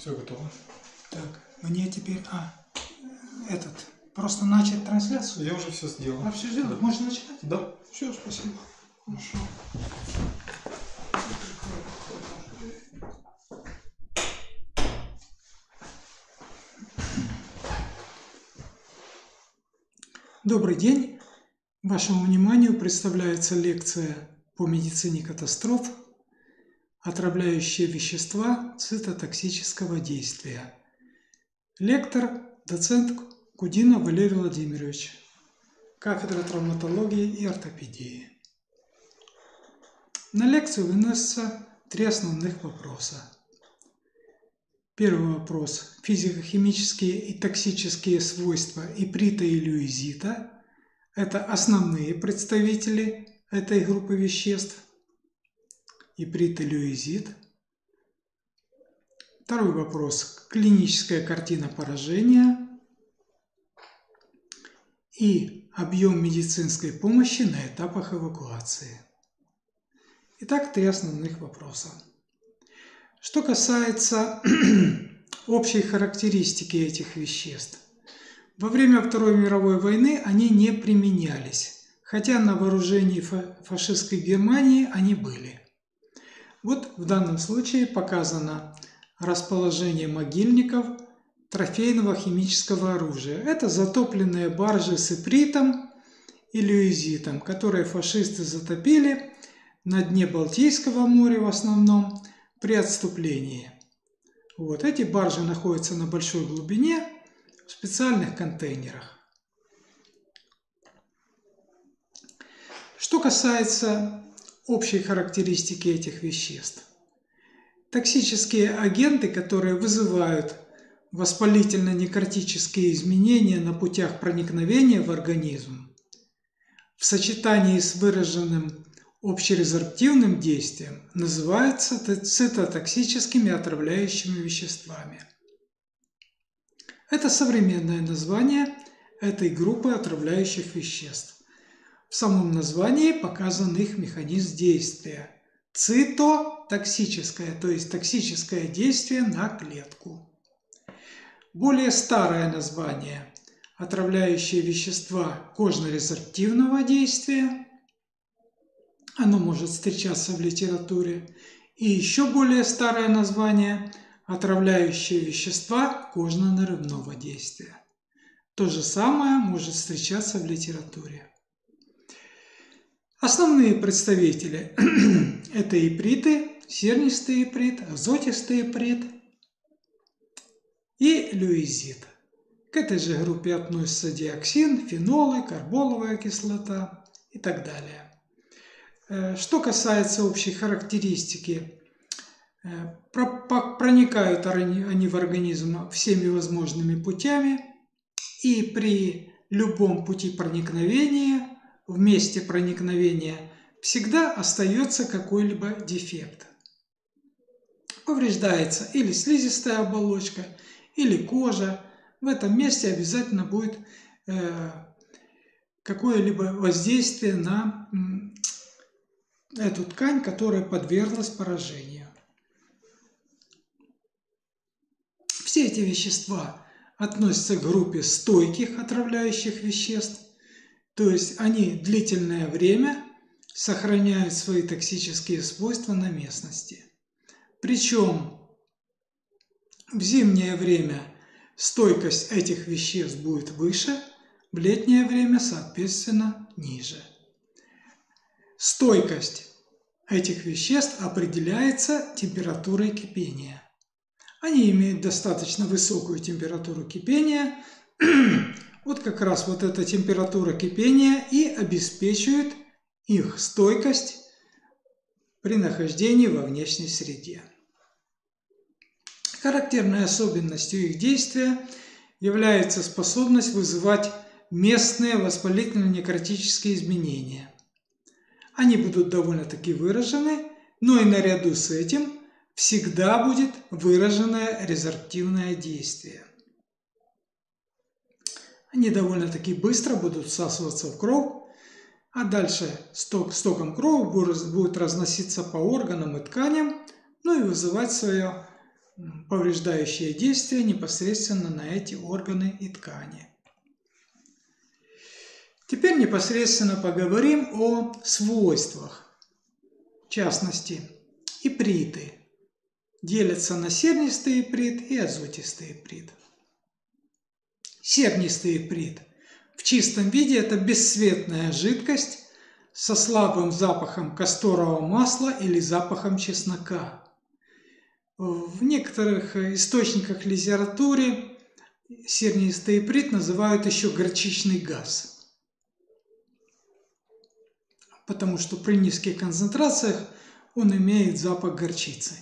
Все готово. Так, мне теперь... Просто начать трансляцию? Я уже все сделал. Все сделал? Да. Можно начинать? Да. Все, спасибо. Хорошо. Добрый день. Вашему вниманию представляется лекция по медицине катастроф «Отравляющие вещества цитотоксического действия». Лектор, доцент Кудинов Валерий Владимирович, кафедра травматологии и ортопедии. На лекцию выносятся 3 основных вопроса. Первый вопрос – физико-химические и токсические свойства иприта и люизита. Это основные представители этой группы веществ. Иприт и люизит. Второй вопрос – клиническая картина поражения и объем медицинской помощи на этапах эвакуации. Итак, 3 основных вопроса. Что касается общей характеристики этих веществ. Во время Второй мировой войны они не применялись, хотя на вооружении фашистской Германии они были. Вот в данном случае показано расположение могильников трофейного химического оружия. Это затопленные баржи с ипритом и люизитом, которые фашисты затопили на дне Балтийского моря в основном при отступлении. Вот эти баржи находятся на большой глубине в специальных контейнерах. Что касается общей характеристики этих веществ. Токсические агенты, которые вызывают воспалительно-некротические изменения на путях проникновения в организм, в сочетании с выраженным общерезорптивным действием называются цитотоксическими отравляющими веществами. Это современное название этой группы отравляющих веществ. В самом названии показан их механизм действия. Цитотоксическое, то есть токсическое действие на клетку. Более старое название – отравляющие вещества кожно-резорптивного действия. Оно может встречаться в литературе. И еще более старое название – отравляющие вещества кожно-нарывного действия. То же самое может встречаться в литературе. Основные представители – это иприты, сернистый иприт, азотистый иприт и люизит. К этой же группе относятся диоксин, фенолы, карболовая кислота и так далее. Что касается общей характеристики, проникают они в организм всеми возможными путями, и при любом пути проникновения, в месте проникновения, всегда остается какой-либо дефект. Повреждается или слизистая оболочка, или кожа. В этом месте обязательно будет какое-либо воздействие на эту ткань, которая подверглась поражению. Все эти вещества относятся к группе стойких отравляющих веществ, то есть они длительное время сохраняют свои токсические свойства на местности. Причем в зимнее время стойкость этих веществ будет выше, в летнее время, соответственно, ниже. Стойкость этих веществ определяется температурой кипения. Они имеют достаточно высокую температуру кипения. Вот как раз вот эта температура кипения и обеспечивает их стойкость при нахождении во внешней среде. Характерной особенностью их действия является способность вызывать местные воспалительно-некротические изменения. Они будут довольно-таки выражены, но и наряду с этим всегда будет выраженное резорптивное действие. Они довольно-таки быстро будут всасываться в кровь, а дальше стоком крови будут разноситься по органам и тканям, ну и вызывать свое повреждающее действие непосредственно на эти органы и ткани. Теперь непосредственно поговорим о свойствах. В частности, иприты делятся на сернистый иприт и азотистый иприт. Сернистый иприт в чистом виде – это бесцветная жидкость со слабым запахом касторового масла или запахом чеснока. В некоторых источниках литературы сернистый иприт называют еще горчичный газ, потому что при низких концентрациях он имеет запах горчицы.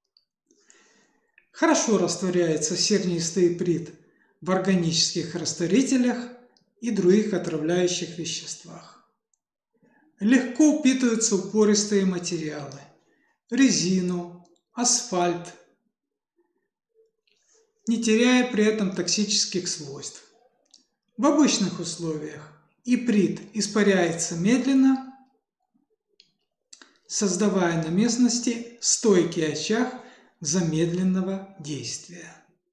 Хорошо растворяется сернистый иприт в органических растворителях и других отравляющих веществах. Легко впитываются упористые материалы – резину, асфальт, не теряя при этом токсических свойств. В обычных условиях иприт испаряется медленно, создавая на местности стойкий очаг замедленного действия.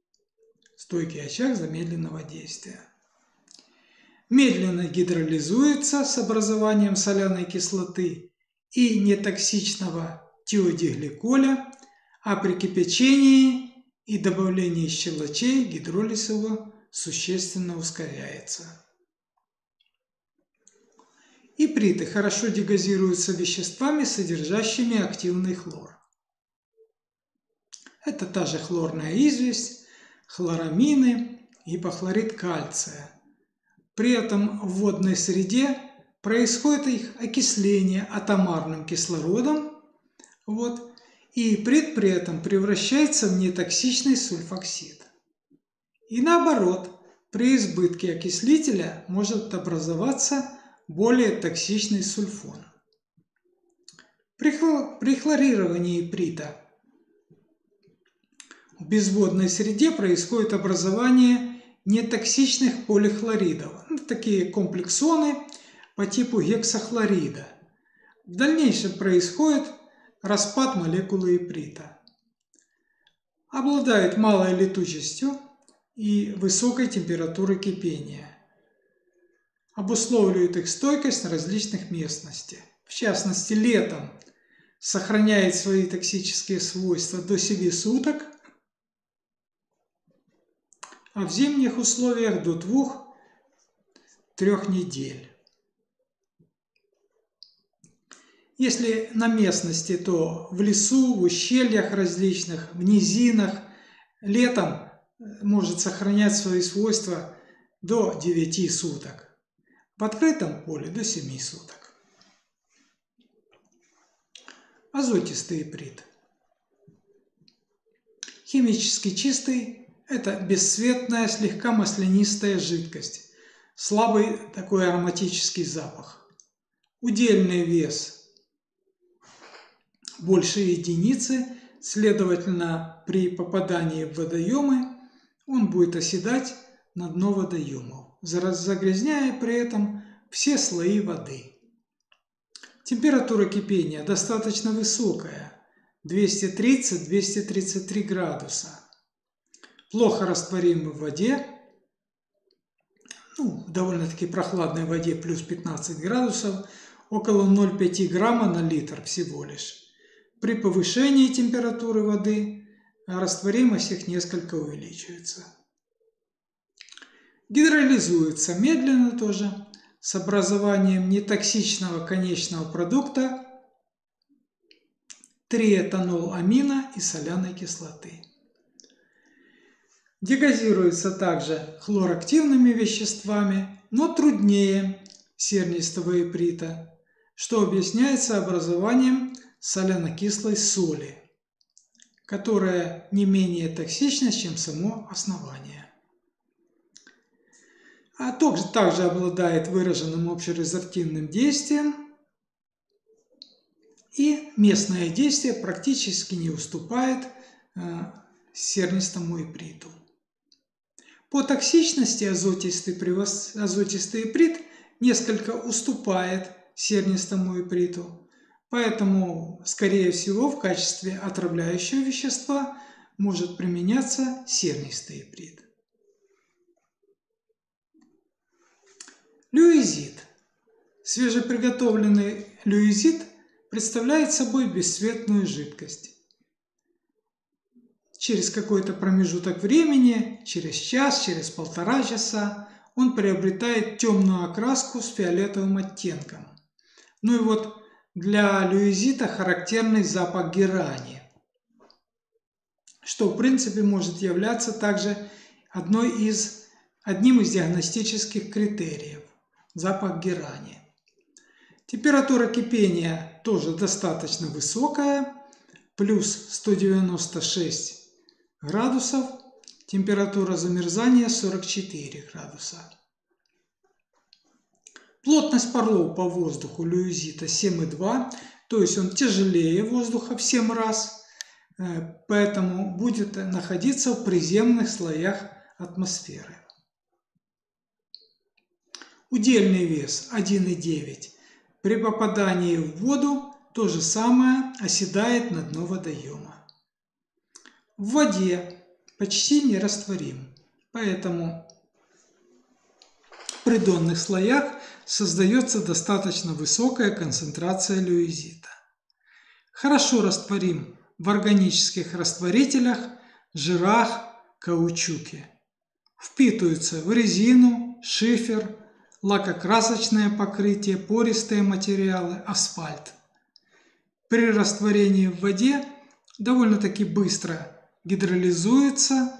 Медленно гидролизуется с образованием соляной кислоты и нетоксичного тиодигликоля, а при кипячении и добавлении щелочей гидролиз его существенно ускоряется. Иприты хорошо дегазируются веществами, содержащими активный хлор. Это та же хлорная известь, хлорамины, гипохлорид кальция. При этом в водной среде происходит их окисление атомарным кислородом, и иприт при этом превращается в нетоксичный сульфоксид. И наоборот, при избытке окислителя может образоваться более токсичный сульфон. При хлорировании иприта в безводной среде происходит образование нетоксичных полихлоридов, такие комплексоны по типу гексахлорида. В дальнейшем происходит распад молекулы иприта. Обладает малой летучестью и высокой температурой кипения. Обусловливает их стойкость на различных местностях. В частности, летом сохраняет свои токсические свойства до 7 суток, а в зимних условиях до 2-3 недель. Если на местности, то в лесу, в ущельях различных, в низинах летом может сохранять свои свойства до 9 суток. В открытом поле до 7 суток. Азотистый иприт. Химически чистый – это бесцветная, слегка маслянистая жидкость, слабый такой ароматический запах. Удельный вес больше единицы, следовательно, при попадании в водоемы он будет оседать на дно водоемов, загрязняя при этом все слои воды. Температура кипения достаточно высокая – 230-233 градуса. Плохо растворимы в воде, в довольно-таки прохладной воде плюс 15 градусов, около 0,5 грамма на литр всего лишь. При повышении температуры воды растворимость их несколько увеличивается. Гидролизуется медленно тоже, с образованием нетоксичного конечного продукта триэтаноламина и соляной кислоты. Дегазируется также хлорактивными веществами, но труднее сернистого иприта, что объясняется образованием соляно-кислой соли, которая не менее токсична, чем само основание. А также обладает выраженным общерезортивным действием, и местное действие практически не уступает сернистому иприту. По токсичности азотистый иприт несколько уступает сернистому иприту, поэтому, скорее всего, в качестве отравляющего вещества может применяться серный стеиприд. Люизит. Свежеприготовленный люизит представляет собой бесцветную жидкость. Через какой-то промежуток времени, через час, через 1,5 часа, он приобретает темную окраску с фиолетовым оттенком. Ну и вот для люизита характерный запах герани, что в принципе может являться также одним из диагностических критериев – запах герани. Температура кипения тоже достаточно высокая, плюс 196 градусов, температура замерзания 44 градуса. Плотность парлов по воздуху люизита 7,2, то есть он тяжелее воздуха в 7 раз, поэтому будет находиться в приземных слоях атмосферы. Удельный вес 1,9. При попадании в воду то же самое оседает на дно водоема. В воде почти нерастворим, поэтому в придонных слоях создается достаточно высокая концентрация люизита. Хорошо растворим в органических растворителях, жирах, каучуке. Впитываются в резину, шифер, лакокрасочное покрытие, пористые материалы, асфальт. При растворении в воде довольно-таки быстро гидролизуется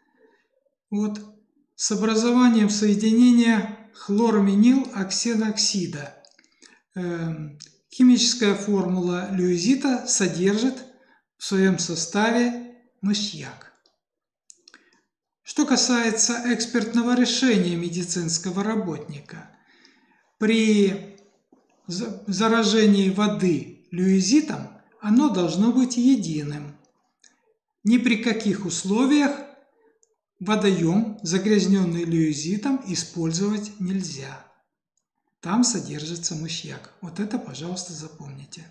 с образованием соединения хлораминилоксидоксида. Химическая формула люизита содержит в своем составе мышьяк. Что касается экспертного решения медицинского работника, при заражении воды люизитом оно должно быть единым. Ни при каких условиях водоем, загрязненный люизитом, использовать нельзя. Там содержится мышьяк. Вот это, пожалуйста, запомните.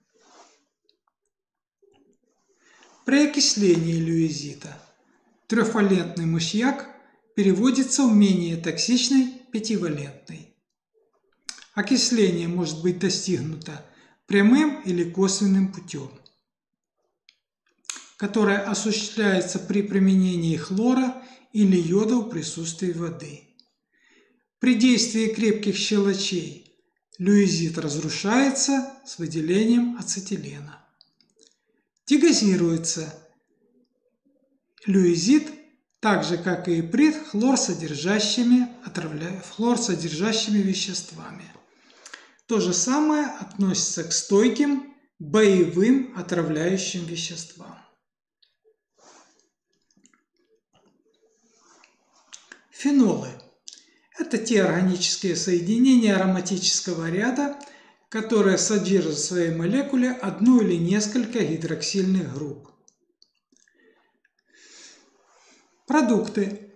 При окислении люизита трехвалентный мышьяк переводится в менее токсичный пятивалентный. Окисление может быть достигнуто прямым или косвенным путем, которое осуществляется при применении хлора или йода в присутствии воды. При действии крепких щелочей люизит разрушается с выделением ацетилена. Дегазируется люизит так же, как и иприт, хлорсодержащими веществами. То же самое относится к стойким боевым отравляющим веществам. Фенолы – это те органические соединения ароматического ряда, которые содержат в своей молекуле одну или несколько гидроксильных групп. Продукты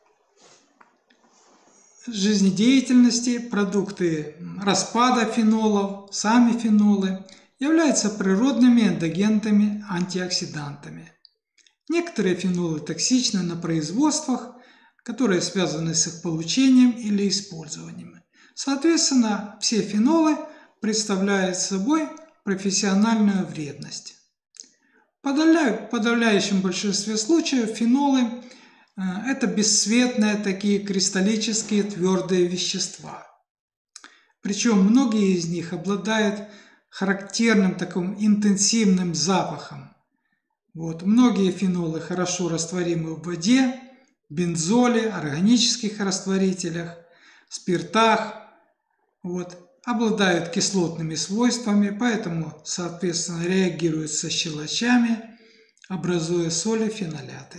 жизнедеятельности, продукты распада фенолов, сами фенолы являются природными эндогенными антиоксидантами. Некоторые фенолы токсичны на производствах, которые связаны с их получением или использованием. Соответственно, все фенолы представляют собой профессиональную вредность. В подавляющем большинстве случаев фенолы – это бесцветные такие кристаллические твердые вещества. Причем многие из них обладают характерным таким интенсивным запахом. Многие фенолы хорошо растворимы в воде, бензоле, органических растворителях, спиртах, обладают кислотными свойствами, поэтому, соответственно, реагируют со щелочами, образуя соли феноляты.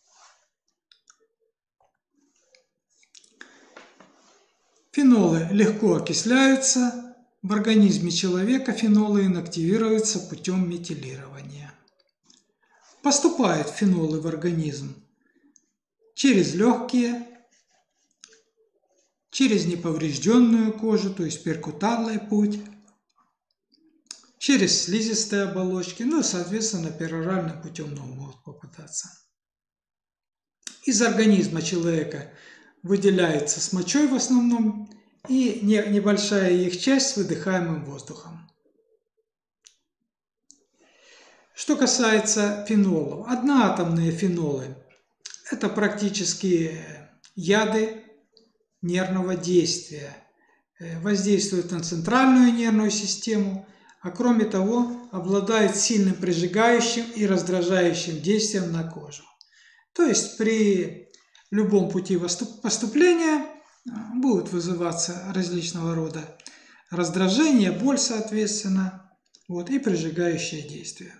Фенолы легко окисляются. В организме человека фенолы инактивируются путем метилирования. Поступают фенолы в организм через легкие, через неповрежденную кожу, то есть перкутанный путь, через слизистые оболочки, ну и, соответственно, пероральным путем могут попадаться. Из организма человека выделяется с мочой в основном и небольшая их часть с выдыхаемым воздухом. Что касается фенолов, одноатомные фенолы – это практически яды нервного действия, воздействуют на центральную нервную систему, а кроме того обладают сильным прижигающим и раздражающим действием на кожу. То есть при любом пути поступления будут вызываться различного рода раздражение, боль, соответственно, и прижигающее действие.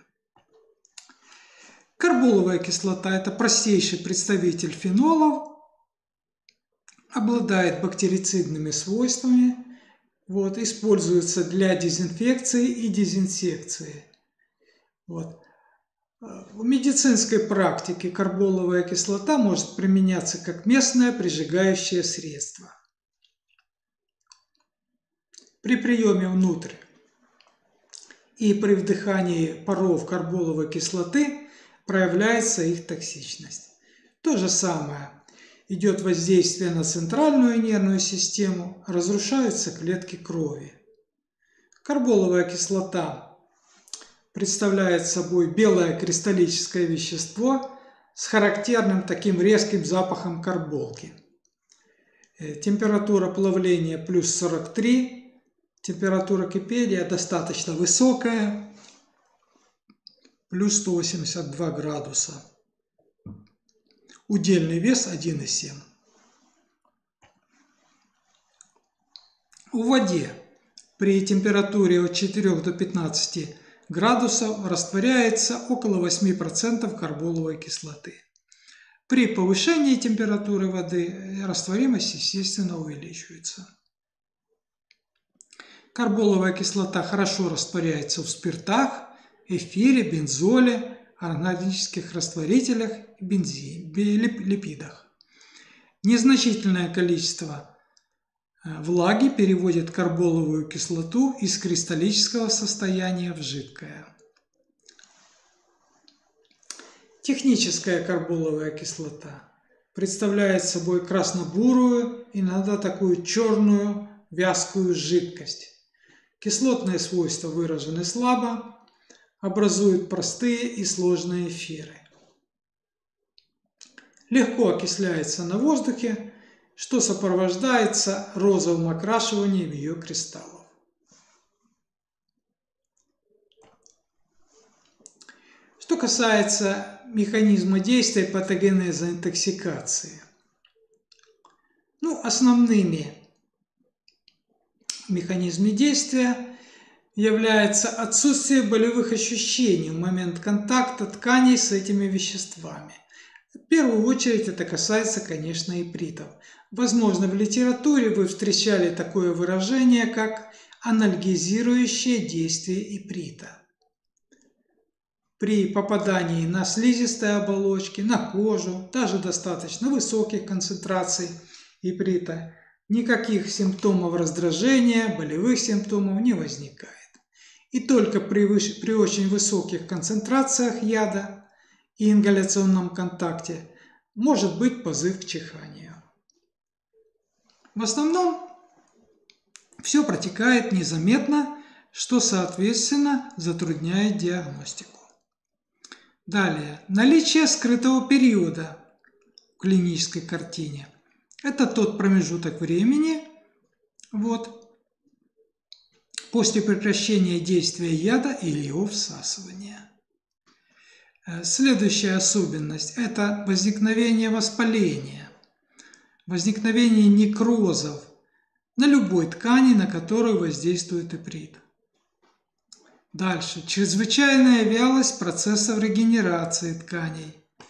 Карболовая кислота – это простейший представитель фенолов, обладает бактерицидными свойствами, используется для дезинфекции и дезинсекции. В медицинской практике карболовая кислота может применяться как местное прижигающее средство. При приеме внутрь и при вдыхании паров карболовой кислоты проявляется их токсичность. То же самое. Идет воздействие на центральную нервную систему, разрушаются клетки крови. Карболовая кислота представляет собой белое кристаллическое вещество с характерным таким резким запахом карболки. Температура плавления плюс 43, температура кипения достаточно высокая, плюс 182 градуса. Удельный вес 1,7. В воде при температуре от 4 до 15 градусов растворяется около 8% карболовой кислоты. При повышении температуры воды растворимость, естественно, увеличивается. Карболовая кислота хорошо растворяется в спиртах, эфире, бензоле, органических растворителях и липидах. Незначительное количество влаги переводит карболовую кислоту из кристаллического состояния в жидкое. Техническая карболовая кислота представляет собой красно-бурую, иногда такую черную вязкую жидкость. Кислотные свойства выражены слабо, образуют простые и сложные эфиры. Легко окисляется на воздухе, что сопровождается розовым окрашиванием ее кристаллов. Что касается механизма действия патогенеза интоксикации. Основными механизмами действия является отсутствие болевых ощущений в момент контакта тканей с этими веществами. В первую очередь это касается, конечно, ипритов. Возможно, в литературе вы встречали такое выражение, как анальгезирующее действие иприта. При попадании на слизистые оболочки, на кожу, даже достаточно высоких концентраций иприта, никаких симптомов раздражения, болевых симптомов не возникает. И только при очень высоких концентрациях яда и ингаляционном контакте может быть позыв к чиханию. В основном все протекает незаметно, что, соответственно, затрудняет диагностику. Далее. Наличие скрытого периода в клинической картине. Это тот промежуток времени, после прекращения действия яда или его всасывания. Следующая особенность – это возникновение воспаления, возникновение некрозов на любой ткани, на которую воздействует иприт. Дальше. Чрезвычайная вялость процессов регенерации тканей.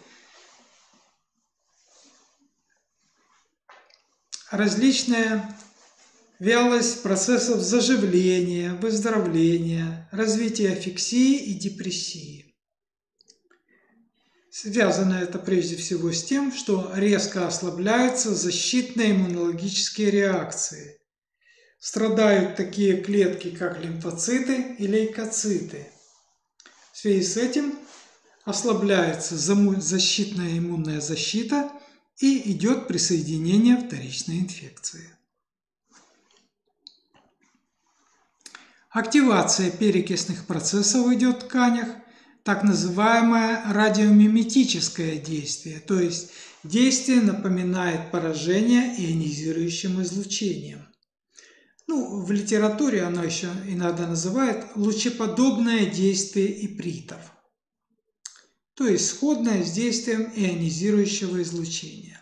Различная вялость процессов заживления, выздоровления, развития аффексии и депрессии. Связано это прежде всего с тем, что резко ослабляются защитные иммунологические реакции. страдают такие клетки, как лимфоциты и лейкоциты. В связи с этим ослабляется защитная иммунная защита и идет присоединение вторичной инфекции. Активация перекисных процессов идет в тканях, так называемое радиомиметическое действие, то есть действие напоминает поражение ионизирующим излучением. В литературе оно еще иногда называют лучеподобное действие ипритов, то есть сходное с действием ионизирующего излучения.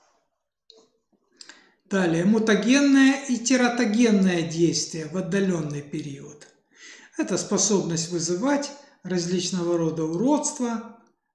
Далее, мутагенное и тератогенное действие в отдаленный период. Это способность вызывать различного рода уродства,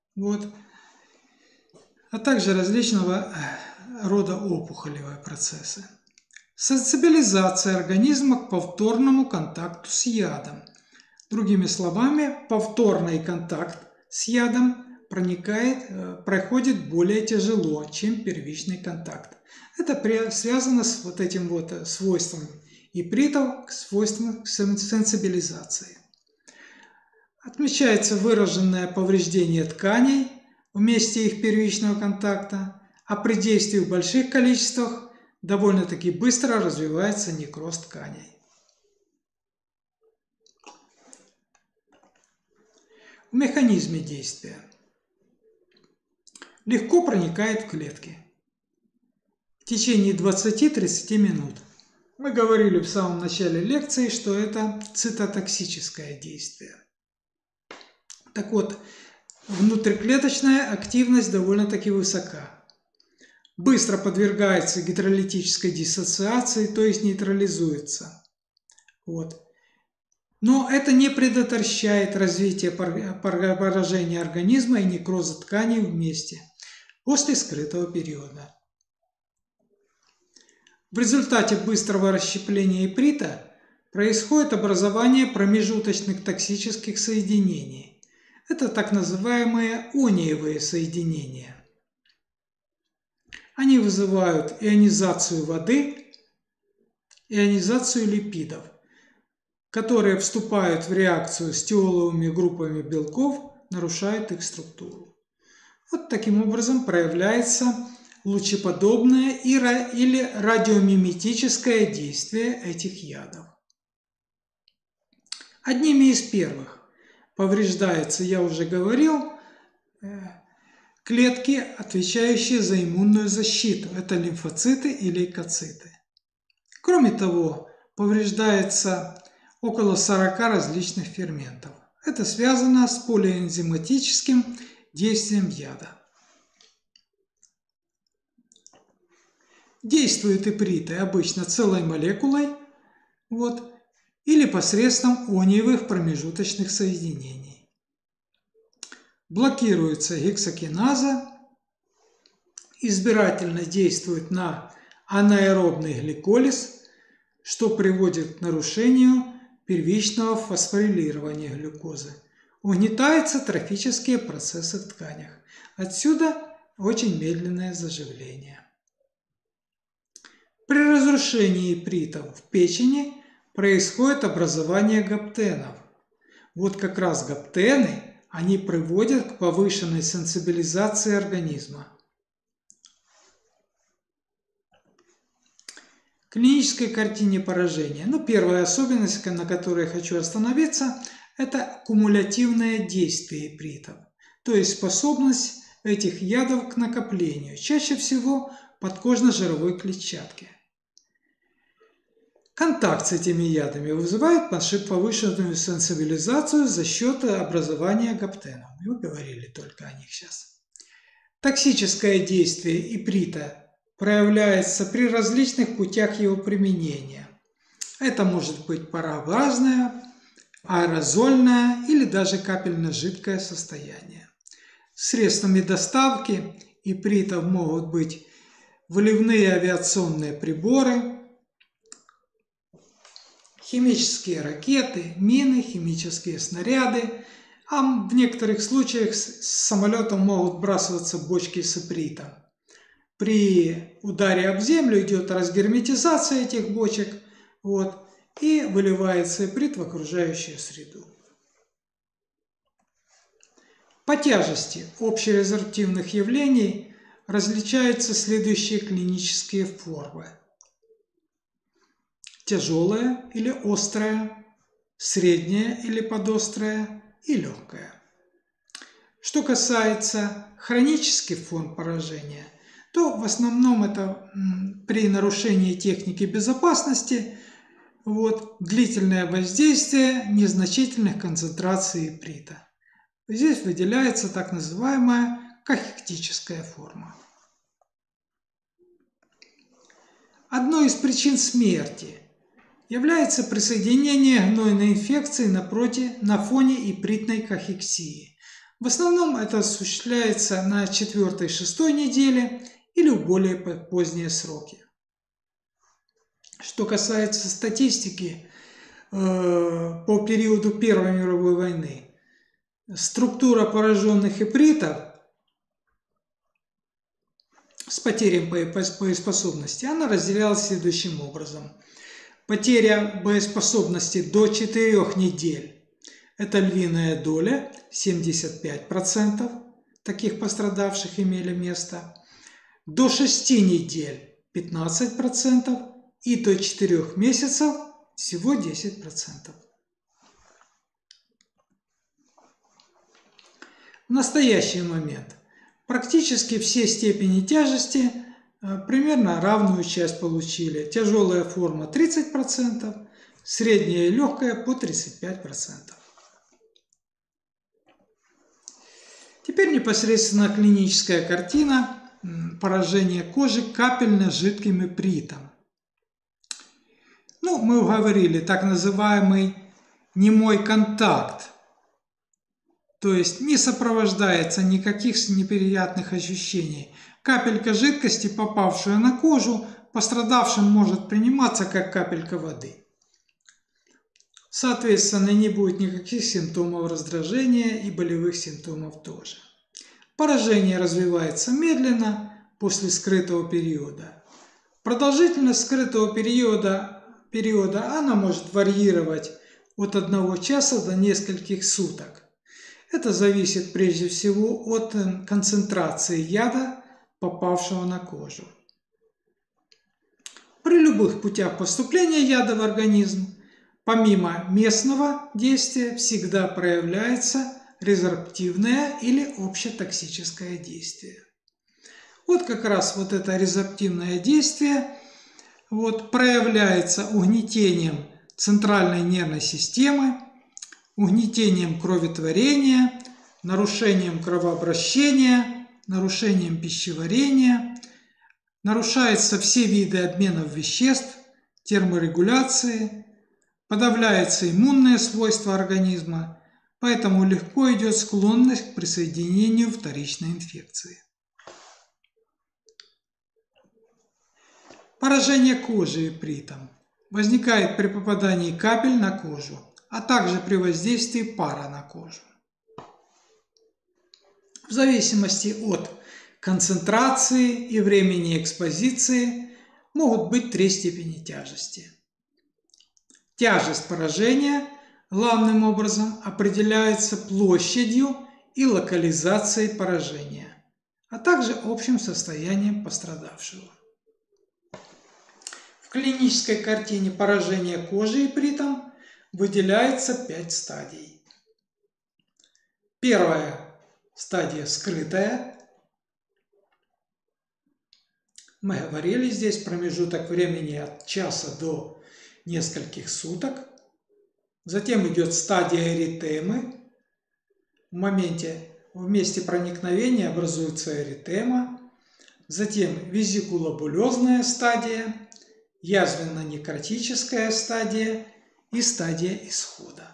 а также различного рода опухолевые процессы. Сенсибилизация организма к повторному контакту с ядом. Другими словами, повторный контакт с ядом проходит более тяжело, чем первичный контакт. Это связано с этим свойством ипритов, свойством сенсибилизации. Отмечается выраженное повреждение тканей в месте их первичного контакта, а при действии в больших количествах довольно-таки быстро развивается некроз тканей. В механизме действия. Легко проникает в клетки. В течение 20-30 минут. Мы говорили в самом начале лекции, что это цитотоксическое действие. Так вот, внутриклеточная активность довольно-таки высока. Быстро подвергается гидролитической диссоциации, то есть нейтрализуется. Но это не предотвращает развитие поражения организма и некроза тканей вместе после скрытого периода. В результате быстрого расщепления иприта происходит образование промежуточных токсических соединений. Это так называемые ониевые соединения. Они вызывают ионизацию воды, ионизацию липидов, которые вступают в реакцию с тиоловыми группами белков, нарушают их структуру. Таким образом проявляется лучеподобное или радиомиметическое действие этих ядов. Одними из первых повреждается, я уже говорил, клетки, отвечающие за иммунную защиту. Это лимфоциты и лейкоциты. Кроме того, повреждается около 40 различных ферментов. Это связано с полиэнзиматическим действием яда. Действуют иприты обычно целой молекулой, или посредством ониевых промежуточных соединений. Блокируется гексокиназа, избирательно действует на анаэробный гликолиз, что приводит к нарушению первичного фосфорилирования глюкозы. Угнетаются трофические процессы в тканях. Отсюда очень медленное заживление. При разрушении ипритов в печени происходит образование гаптенов. Как раз гаптены, они приводят к повышенной сенсибилизации организма. В клинической картине поражения. Первая особенность, на которой я хочу остановиться, это кумулятивное действие ипритов, то есть способность этих ядов к накоплению, чаще всего подкожно-жировой клетчатки. Контакт с этими ядами вызывает повышенную сенсибилизацию за счет образования гаптенов. Мы говорили только о них сейчас. Токсическое действие иприта проявляется при различных путях его применения. Это может быть парообразное, аэрозольное или даже капельно-жидкое состояние. Средствами доставки ипритов могут быть выливные авиационные приборы, химические ракеты, мины, химические снаряды, а в некоторых случаях с самолетом могут сбрасываться бочки с ипритом. При ударе об землю идет разгерметизация этих бочек, вот, и выливается иприт в окружающую среду. По тяжести общеразорптивных явлений различаются следующие клинические формы: тяжелая или острая, средняя или подострая и легкая. Что касается хронических форм поражения, то в основном это при нарушении техники безопасности, вот, длительное воздействие незначительных концентраций иприта. Здесь выделяется так называемая кахектическая форма. Одной из причин смерти является присоединение гнойной инфекции на фоне ипритной кахексии. В основном это осуществляется на 4-6 неделе или в более поздние сроки. Что касается статистики по периоду Первой мировой войны, структура пораженных ипритов с потерей боеспособности, она разделялась следующим образом. Потеря боеспособности до 4 недель – это львиная доля, 75% таких пострадавших имели место. До 6 недель – 15%, и до 4 месяцев – всего 10%. В настоящий момент практически все степени тяжести примерно равную часть получили. Тяжелая форма 30%, средняя и легкая по 35%. Теперь непосредственно клиническая картина поражения кожи капельно-жидким ипритом. Мы говорили, так называемый немой контакт. То есть не сопровождается никаких неприятных ощущений. Капелька жидкости, попавшая на кожу, пострадавшим может приниматься как капелька воды. Соответственно, не будет никаких симптомов раздражения и болевых симптомов тоже. Поражение развивается медленно после скрытого периода. Продолжительность скрытого периода она может варьировать от 1 часа до нескольких суток. Это зависит прежде всего от концентрации яда, попавшего на кожу. При любых путях поступления яда в организм, помимо местного действия, всегда проявляется резорптивное или общетоксическое действие. Вот как раз вот это резорптивное действие проявляется угнетением центральной нервной системы, угнетением кроветворения, нарушением кровообращения, нарушением пищеварения, нарушаются все виды обменов веществ, терморегуляции, подавляются иммунные свойства организма, поэтому легко идет склонность к присоединению вторичной инфекции. Поражение кожи ипритом возникает при попадании капель на кожу, а также при воздействии пара на кожу. В зависимости от концентрации и времени экспозиции могут быть 3 степени тяжести. Тяжесть поражения главным образом определяется площадью и локализацией поражения, а также общим состоянием пострадавшего. В клинической картине поражения кожи ипритом выделяется 5 стадий. Первая стадия скрытая. Мы говорили, здесь промежуток времени от часа до нескольких суток. Затем идет стадия эритемы. В месте проникновения образуется эритема. Затем везикулобулезная стадия, язвенно-некротическая стадия и стадия исхода.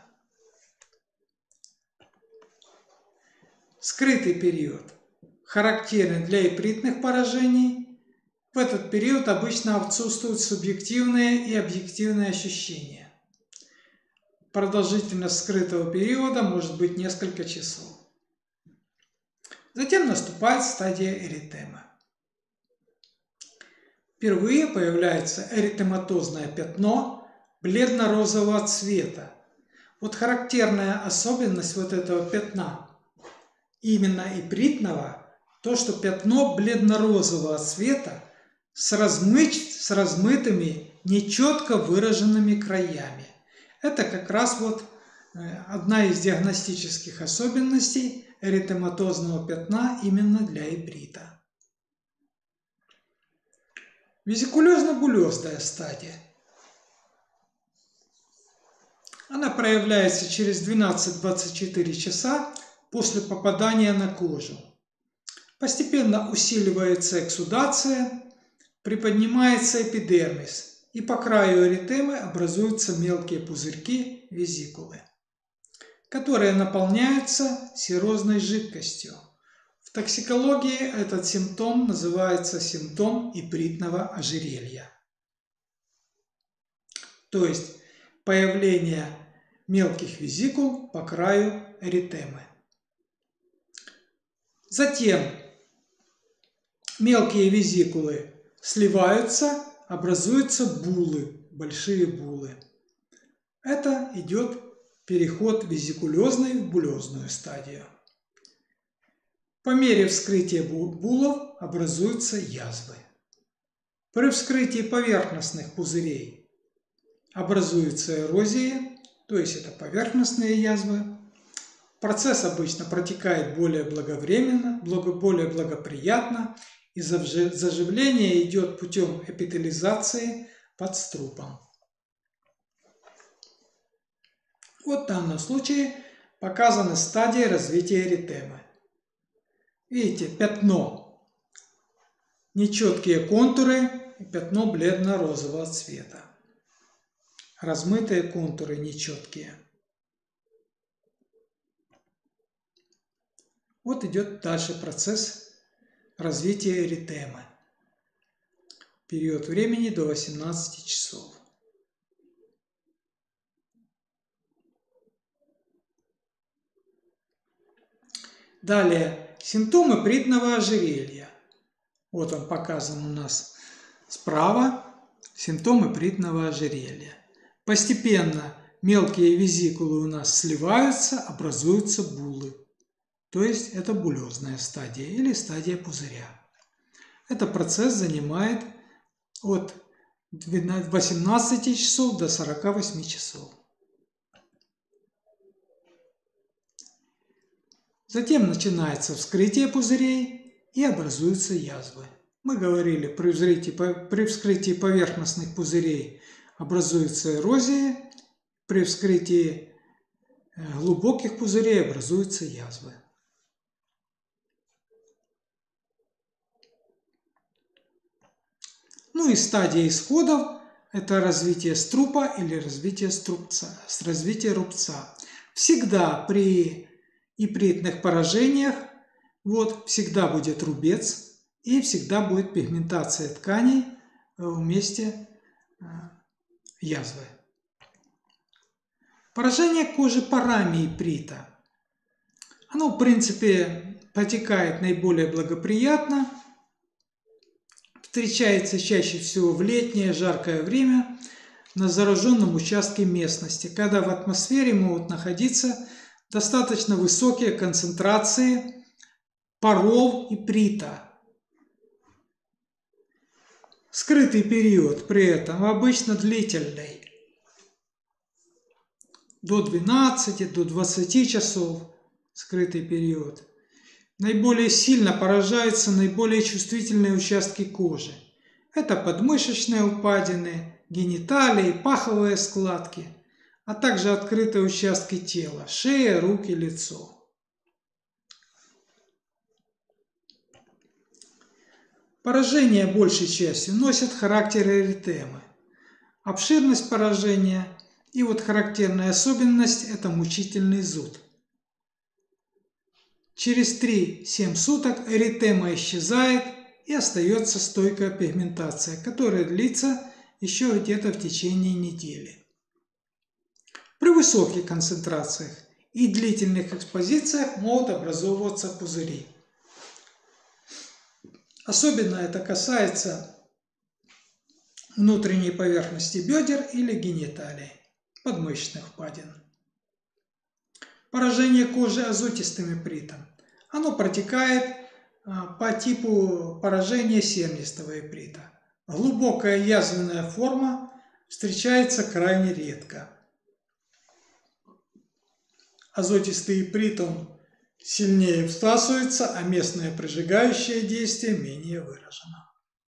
Скрытый период характерен для ипритных поражений. В этот период обычно отсутствуют субъективные и объективные ощущения. Продолжительность скрытого периода может быть несколько часов. Затем наступает стадия эритемы. Впервые появляется эритематозное пятно бледно-розового цвета. Вот характерная особенность вот этого пятна, именно ипритного, то, что пятно бледно-розового цвета с размытыми, нечетко выраженными краями. Это как раз вот одна из диагностических особенностей эритематозного пятна именно для иприта. Везикулезно-булезная стадия. Она проявляется через 12-24 часа после попадания на кожу. Постепенно усиливается эксудация, приподнимается эпидермис, и по краю эритемы образуются мелкие пузырьки, везикулы, которые наполняются серозной жидкостью. В токсикологии этот симптом называется симптом ипритного ожерелья. То есть появление мелких везикул по краю эритемы. Затем мелкие везикулы сливаются, образуются булы, большие булы. Это идет переход везикулезной в булезную стадию. По мере вскрытия булов образуются язвы. При вскрытии поверхностных пузырей образуется эрозия, то есть это поверхностные язвы. Процесс обычно протекает более благовременно, более благоприятно, и заживление идет путем эпителизации под струпом. Вот в данном случае показаны стадии развития эритемы. Видите, пятно, нечеткие контуры и пятно бледно-розового цвета. Размытые контуры нечеткие. Вот идет дальше процесс развития эритемы. Период времени до 18 часов. Далее, симптомы ипритного ожерелья. Вот он показан у нас справа, симптомы ипритного ожерелья. Постепенно мелкие везикулы у нас сливаются, образуются булы. То есть это булезная стадия или стадия пузыря. Этот процесс занимает от 18 часов до 48 часов. Затем начинается вскрытие пузырей и образуются язвы. Мы говорили, при вскрытии поверхностных пузырей образуется эрозия, при вскрытии глубоких пузырей образуются язвы. Ну и стадия исходов – это развитие струпа или развитие рубца. Всегда при ипритных поражениях всегда будет рубец и всегда будет пигментация тканей в месте язвы. Поражение кожи парами иприта. Оно, в принципе, протекает наиболее благоприятно. Встречается чаще всего в летнее жаркое время на зараженном участке местности, когда в атмосфере могут находиться достаточно высокие концентрации паров иприта. Скрытый период при этом обычно длительный, до 12, до 20 часов скрытый период. Наиболее сильно поражаются наиболее чувствительные участки кожи. Это подмышечные упадины, гениталии, паховые складки, а также открытые участки тела, шея, руки, лицо. Поражения большей частью носят характер эритемы. Обширность поражения и характерная особенность – это мучительный зуд. Через 3-7 суток эритема исчезает и остается стойкая пигментация, которая длится еще где-то в течение недели. При высоких концентрациях и длительных экспозициях могут образовываться пузыри. Особенно это касается внутренней поверхности бедер или гениталий, подмышечных впадин. Поражение кожи азотистым ипритом. Оно протекает по типу поражения сернистого иприта. Глубокая язвенная форма встречается крайне редко. Азотистый иприт он сильнее всасывается, а местное прижигающее действие менее выражено.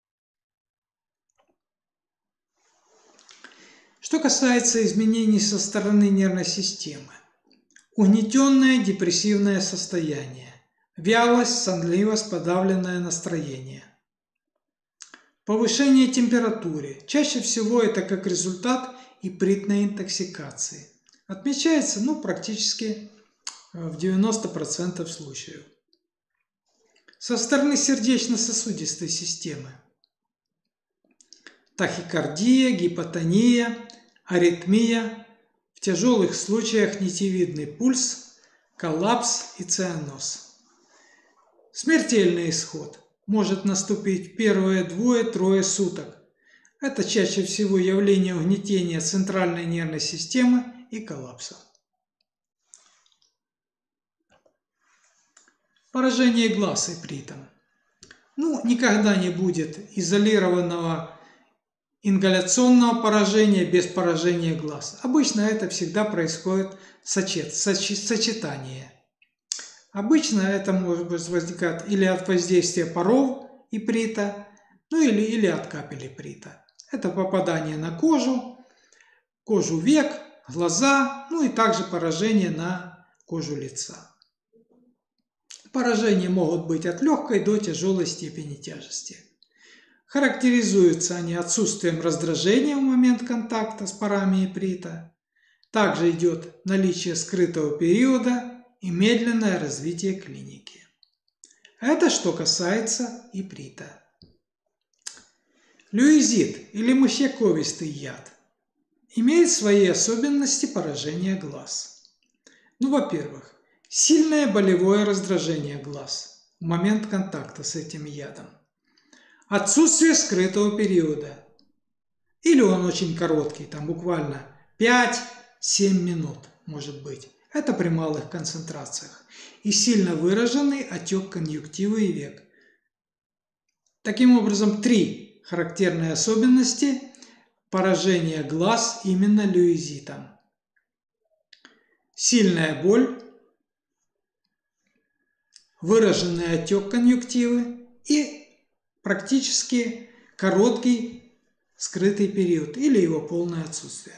Что касается изменений со стороны нервной системы. Угнетенное депрессивное состояние, вялость, сонливость, подавленное настроение. Повышение температуры. Чаще всего это как результат ипритной интоксикации. Отмечается практически в 90% случаев. Со стороны сердечно-сосудистой системы. Тахикардия, гипотония, аритмия, в тяжелых случаях нитевидный пульс, коллапс и цианоз. Смертельный исход может наступить первые 2-3 суток. Это чаще всего явление угнетения центральной нервной системы и коллапса. Поражение глаз ипритом. Никогда не будет изолированного ингаляционного поражения без поражения глаз. Обычно это всегда происходит сочетание. Обычно это может возникать или от воздействия паров иприта, или от капель иприта. Это попадание на кожу век, глаза, и также поражение на кожу лица. Поражения могут быть от легкой до тяжелой степени тяжести. Характеризуются они отсутствием раздражения в момент контакта с парами иприта. Также идет наличие скрытого периода и медленное развитие клиники. Это что касается иприта. Люизит или мышьяковистый яд имеет свои особенности поражения глаз. Во-первых, сильное болевое раздражение глаз в момент контакта с этим ядом. Отсутствие скрытого периода. Или он очень короткий, буквально 5-7 минут может быть. Это при малых концентрациях. И сильно выраженный отек конъюнктивы и век. Таким образом, 3 характерные особенности поражения глаз именно люизитом. Сильная боль, выраженный отек конъюнктивы и практически короткий скрытый период или его полное отсутствие.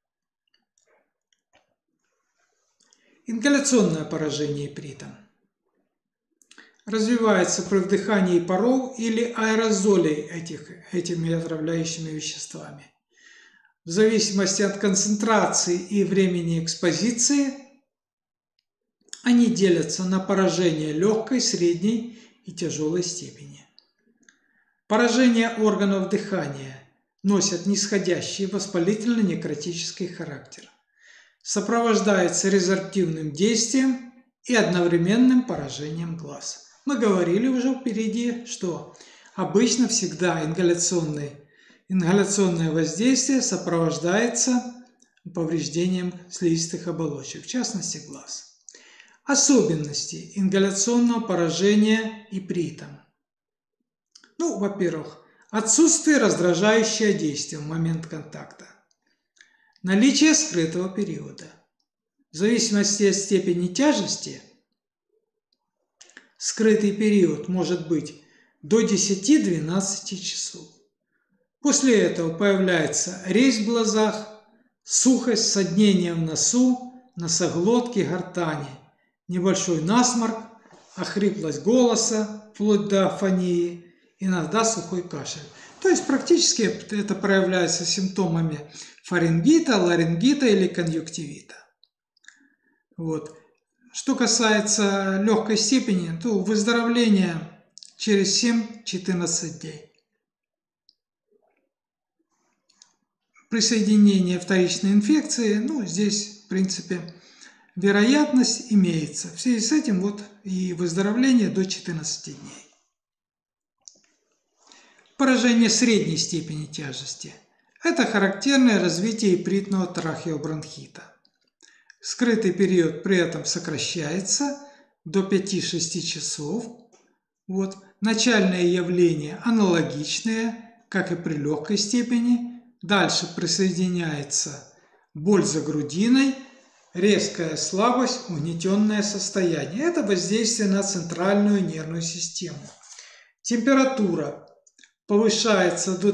Ингаляционное поражение ипритом развивается при вдыхании паров или аэрозолей этими отравляющими веществами. В зависимости от концентрации и времени экспозиции они делятся на поражение легкой, средней и тяжелой степени. Поражение органов дыхания носят нисходящий воспалительно-некротический характер. Сопровождается резорптивным действием и одновременным поражением глаз. Мы говорили уже впереди, что обычно всегда ингаляционное воздействие сопровождается повреждением слизистых оболочек, в частности глаз. Особенности ингаляционного поражения ипритом. Во-первых, отсутствие раздражающего действия в момент контакта. Наличие скрытого периода. В зависимости от степени тяжести, скрытый период может быть до 10-12 часов. После этого появляется резь в глазах, сухость, соднение в носу, носоглотке, гортани, небольшой насморк, охриплость голоса, вплоть до афонии, иногда сухой кашель. То есть практически это проявляется симптомами фарингита, ларингита или конъюнктивита. Что касается легкой степени, то выздоровление через 7-14 дней. Присоединение вторичной инфекции, здесь, в принципе, вероятность имеется. В связи с этим и выздоровление до 14 дней. Поражение средней степени тяжести. Это характерное развитие ипритного трахеобронхита. Скрытый период при этом сокращается до 5-6 часов. Начальные явления аналогичные, как и при легкой степени. Дальше присоединяется боль за грудиной, резкая слабость, угнетенное состояние. Это воздействие на центральную нервную систему. Температура повышается до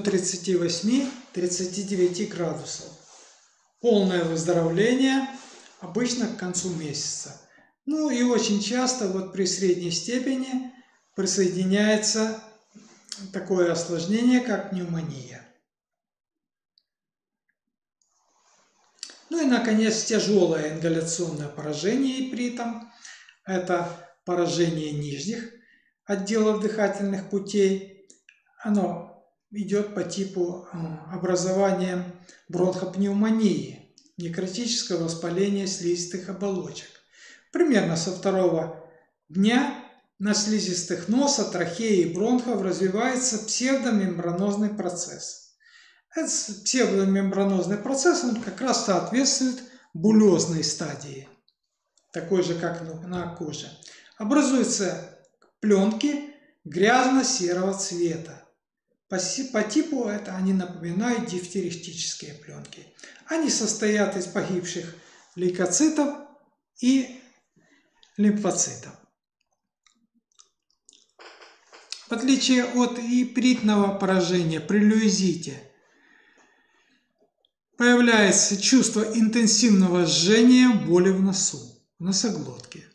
38-39 градусов. Полное выздоровление обычно к концу месяца. И очень часто при средней степени присоединяется такое осложнение, как пневмония. И, наконец, тяжелое ингаляционное поражение ипритом. Это поражение нижних отделов дыхательных путей. Оно идет по типу образования бронхопневмонии, некротического воспаления слизистых оболочек. Примерно со 2-го дня на слизистых носа, трахеи и бронхов развивается псевдомембранозный процесс. Этот псевдомембранозный процесс он как раз соответствует булезной стадии, такой же, как на коже. Образуются пленки грязно-серого цвета. По типу они напоминают дифтерихтические пленки. Они состоят из погибших лейкоцитов и лимфоцитов. В отличие от ипритного поражения при люизите появляется чувство интенсивного жжения, боли в носу, в носоглотке.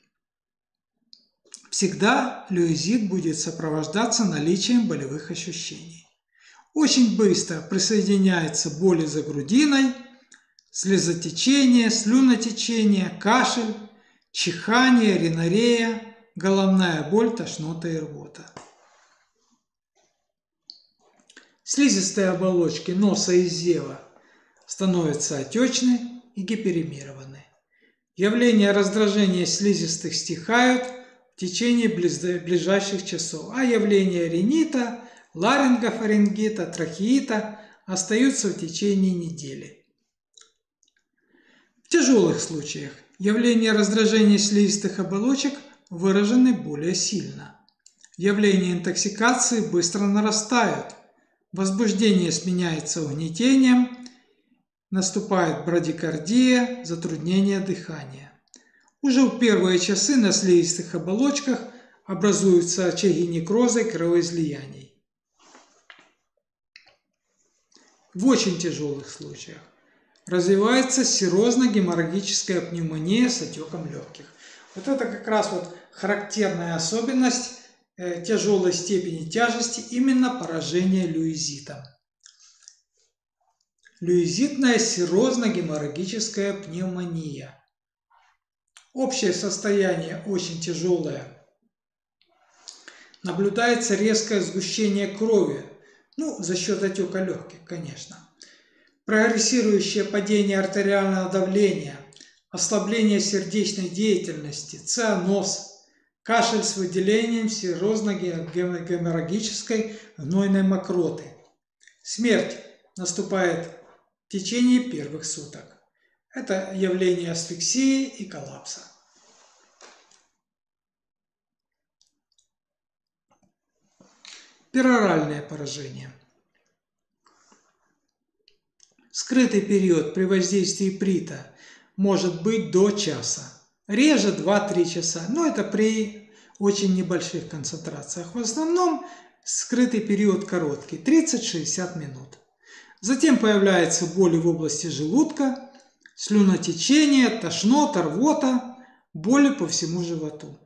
Всегда люизит будет сопровождаться наличием болевых ощущений. Очень быстро присоединяются боли за грудиной, слезотечение, слюнотечение, кашель, чихание, ринорея, головная боль, тошнота и рвота. Слизистые оболочки носа и зева становятся отечны и гиперемированы. Явления раздражения слизистых стихают в течение ближайших часов, а явления ринита, ларингофарингита, трахеита остаются в течение недели. В тяжелых случаях явления раздражения слизистых оболочек выражены более сильно. Явления интоксикации быстро нарастают, возбуждение сменяется угнетением, наступает брадикардия, затруднение дыхания. Уже в первые часы на слизистых оболочках образуются очаги некроза и кровоизлияний. В очень тяжелых случаях развивается серозно-геморрагическая пневмония с отеком легких. Это как раз характерная особенность тяжелой степени тяжести, именно поражение люизитом. Люизитная серозно-геморрагическая пневмония. Общее состояние очень тяжелое. Наблюдается резкое сгущение крови, за счет отека легких, конечно. Прогрессирующее падение артериального давления, ослабление сердечной деятельности, цианоз, кашель с выделением серозно-геморрагической гнойной мокроты. Смерть наступает в течение первых суток. Это явление асфиксии и коллапса. Пероральное поражение. Скрытый период при воздействии иприта может быть до часа, реже 2-3 часа, но это при очень небольших концентрациях. В основном скрытый период короткий, 30-60 минут. Затем появляются боли в области желудка, слюнотечение, тошнота, рвота, боли по всему животу.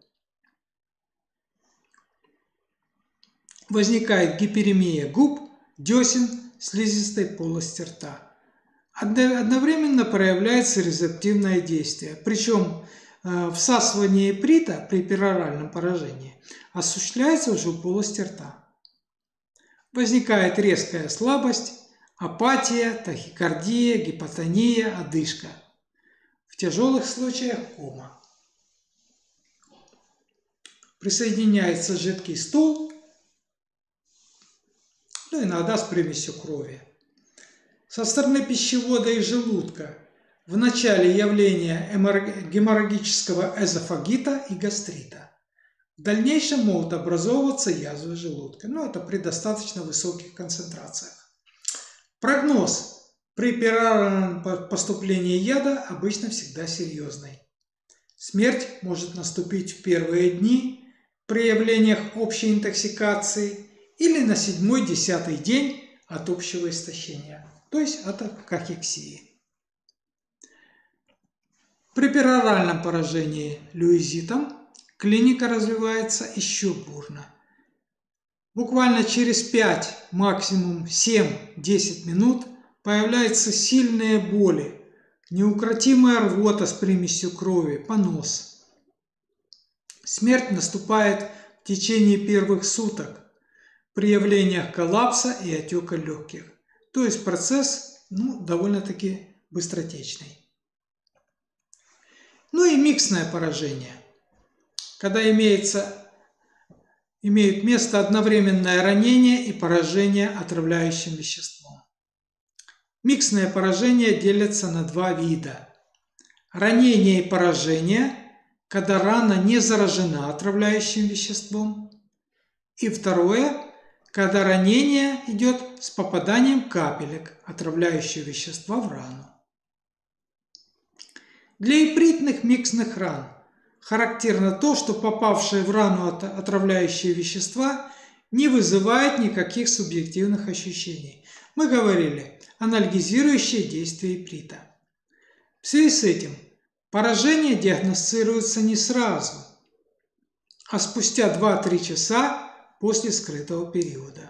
Возникает гиперемия губ, десен, слизистой полости рта. Одновременно проявляется резептивное действие, причем всасывание иприта при пероральном поражении осуществляется уже в полости рта. Возникает резкая слабость, апатия, тахикардия, гипотония, одышка. В тяжелых случаях кома. Присоединяется жидкий стул, иногда с примесью крови. Со стороны пищевода и желудка в начале явления геморрагического эзофагита и гастрита. В дальнейшем могут образовываться язвы желудка, но это при достаточно высоких концентрациях. Прогноз при пероральном поступлении яда обычно всегда серьезный. Смерть может наступить в первые дни при явлениях общей интоксикации или на 7-10 день от общего истощения, то есть от кахексии. При пероральном поражении люизитом клиника развивается еще бурно. Буквально через 5, максимум 7-10 минут появляются сильные боли, неукротимая рвота с примесью крови, понос. Смерть наступает в течение первых суток при явлениях коллапса и отека легких. То есть процесс довольно-таки быстротечный. Ну и миксное поражение, когда имеют место одновременное ранение и поражение отравляющим веществом. Миксное поражение делится на два вида. Ранение и поражение, когда рана не заражена отравляющим веществом. И второе, когда ранение идет с попаданием капелек отравляющего вещества в рану. Для ипритных миксных ран характерно то, что попавшие в рану отравляющие вещества не вызывают никаких субъективных ощущений. Мы говорили, анальгезирующее действие иприта. В связи с этим поражение диагностируется не сразу, а спустя 2-3 часа после скрытого периода.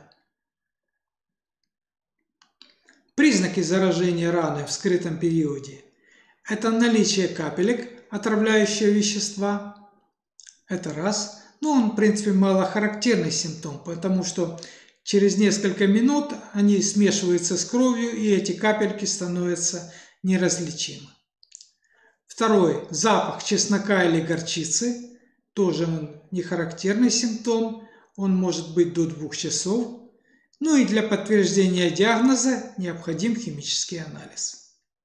Признаки заражения раны в скрытом периоде – это наличие капелек отравляющего вещества. Это раз. Но он, в принципе, малохарактерный симптом, потому что через несколько минут они смешиваются с кровью, и эти капельки становятся неразличимы. Второй – запах чеснока или горчицы. Тоже он нехарактерный симптом. Он может быть до 2 часов. Ну и для подтверждения диагноза необходим химический анализ.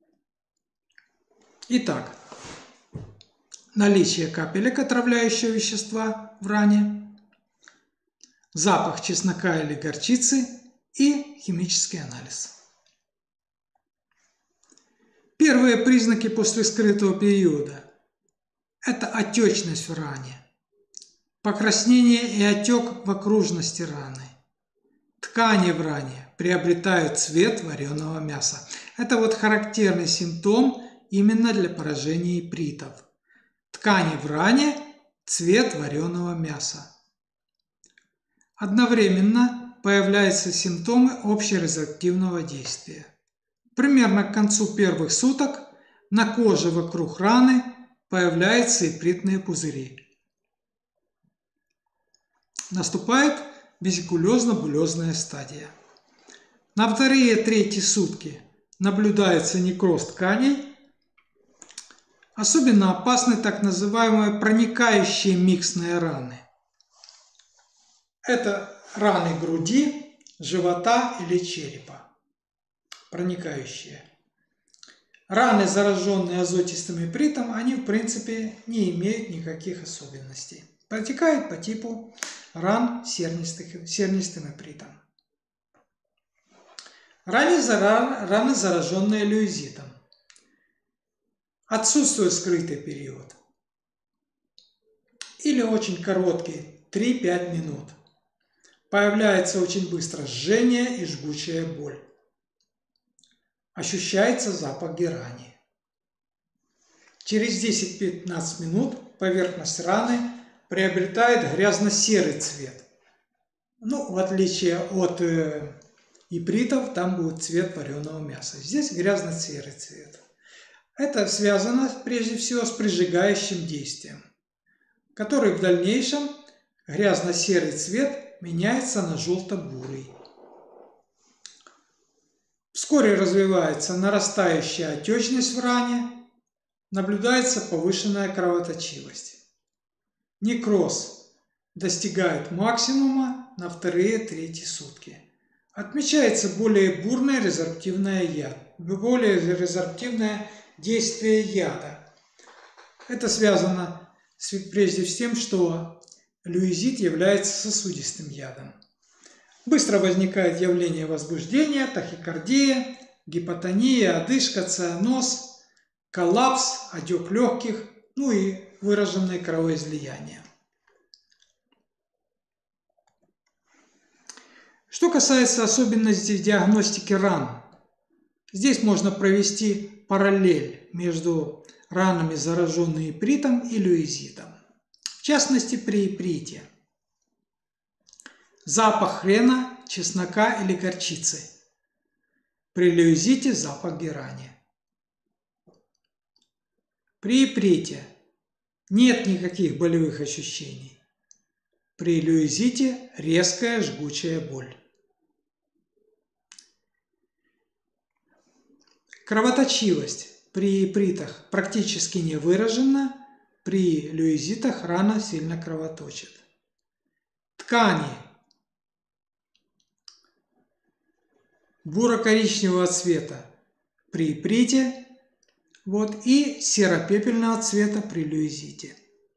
Итак, наличие капелек отравляющего вещества в ране, запах чеснока или горчицы и химический анализ. Первые признаки после скрытого периода – это отечность в ране, покраснение и отек в окружности раны. Ткани в ране приобретают цвет вареного мяса. Это вот характерный симптом именно для поражения ипритов. Ткани в ране – цвет вареного мяса. Одновременно появляются симптомы общеразактивного действия. Примерно к концу первых суток на коже вокруг раны появляются ипритные пузыри. Наступает весикулезно-булезная стадия. На 2-3 сутки наблюдается некроз тканей. Особенно опасны так называемые проникающие миксные раны. Это раны груди, живота или черепа. Проникающие. Раны, зараженные азотистым ипритом, они в принципе не имеют никаких особенностей. Протекают по типу ран сернистым ипритом. Раны, зараженные люизитом. Отсутствует скрытый период. Или очень короткий, 3-5 минут. Появляется очень быстро жжение и жгучая боль. Ощущается запах герани. Через 10-15 минут поверхность раны приобретает грязно-серый цвет. В отличие от ипритов, там будет цвет вареного мяса. Здесь грязно-серый цвет. Это связано прежде всего с прижигающим действием, который в дальнейшем грязно-серый цвет меняется на желто-бурый. Вскоре развивается нарастающая отечность в ране, наблюдается повышенная кровоточивость. Некроз достигает максимума на 2-3 сутки. отмечается более бурное резорптивное действие яда. Это связано прежде с тем, что люизит является сосудистым ядом. Быстро возникает явление возбуждения, тахикардия, гипотония, одышка, цианоз, коллапс, отек легких, ну и выраженное кровоизлияние. Что касается особенностей диагностики ран, здесь можно провести параллель между ранами, зараженными ипритом и люизитом. В частности, при иприте запах хрена, чеснока или горчицы. При люизите запах герани. При иприте нет никаких болевых ощущений. При люизите резкая жгучая боль. Кровоточивость при ипритах практически не выражена, при люизитах рана сильно кровоточит. Ткани буро-коричневого цвета при иприте, и серо-пепельного цвета при люизите.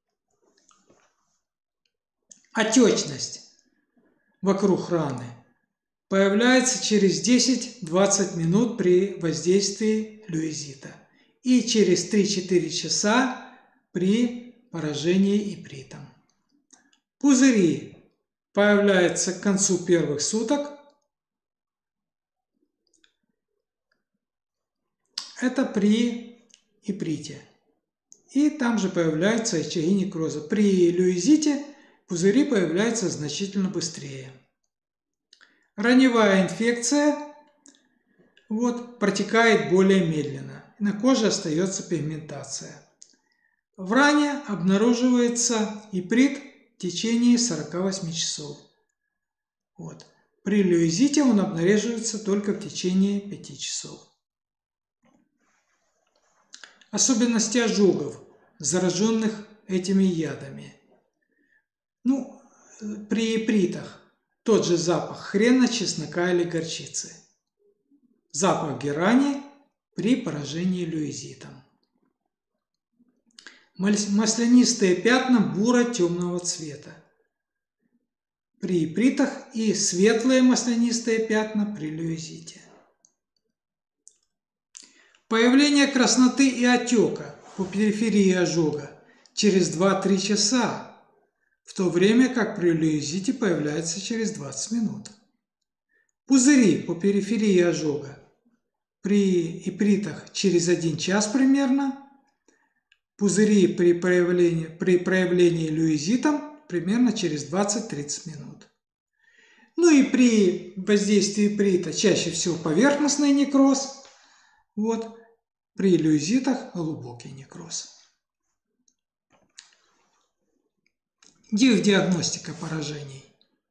Отечность вокруг раны появляется через 10-20 минут при воздействии люизита и через 3-4 часа при поражении ипритом. Пузыри появляются к концу первых суток. Это при иприте. И там же появляются очаги некроза. При люизите пузыри появляются значительно быстрее. Раневая инфекция протекает более медленно. На коже остается пигментация. В ране обнаруживается иприт в течение 48 часов. При люизите он обнаруживается только в течение 5 часов. Особенности ожогов, зараженных этими ядами. При ипритах тот же запах хрена, чеснока или горчицы. Запах герани при поражении люизитом. Маслянистые пятна буро-темного цвета при ипритах и светлые маслянистые пятна при люизите. Появление красноты и отека по периферии ожога через 2-3 часа, в то время как при люизите появляется через 20 минут. Пузыри по периферии ожога при ипритах через 1 час примерно, пузыри при проявлении люизитом примерно через 20-30 минут. И при воздействии иприта чаще всего поверхностный некроз, при люизитах глубокий некроз. Диагностика поражений.